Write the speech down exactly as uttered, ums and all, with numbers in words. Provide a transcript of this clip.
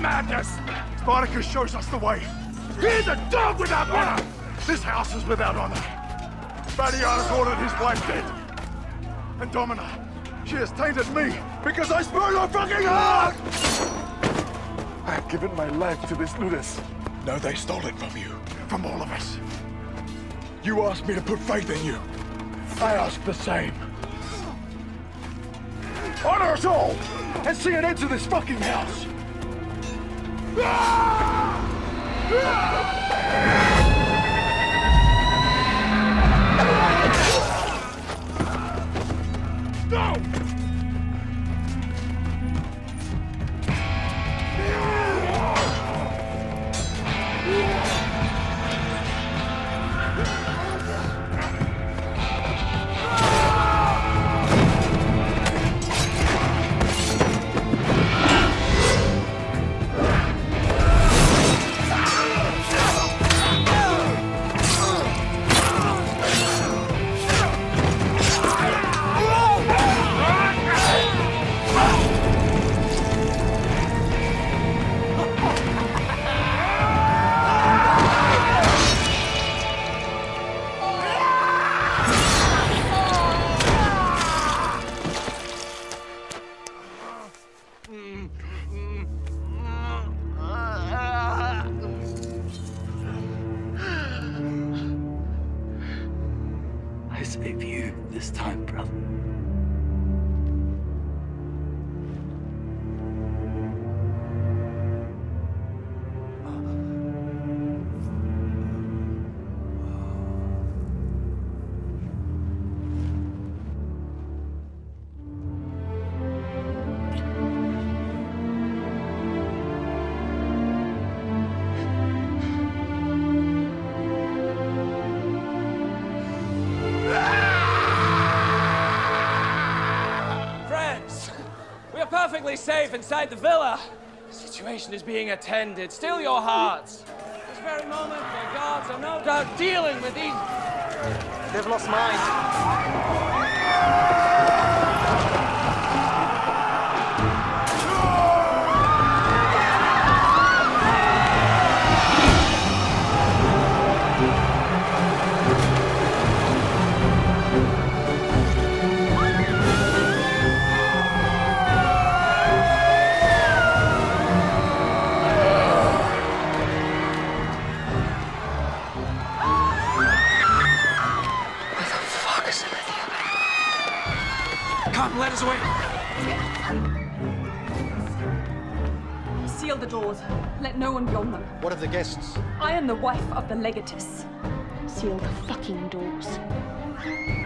madness! Spartacus shows us the way. He's a dog without honor! This house is without honor. Vadianus ordered his wife dead. And Domina, she has tainted me because I spoiled her fucking heart! I have given my life to this Ludus. No, they stole it from you. From all of us. You asked me to put faith in you. I ask the same. Honor us all! And see an end to this fucking house! No! I save you this time, brother. Perfectly safe inside the villa. The situation is being attended. Still your hearts. This very moment, the gods are no doubt dealing with these... They've lost mind. Come, let us away. Seal the doors. Let no one beyond them. What of the guests? I am the wife of the legatus. Seal the fucking doors.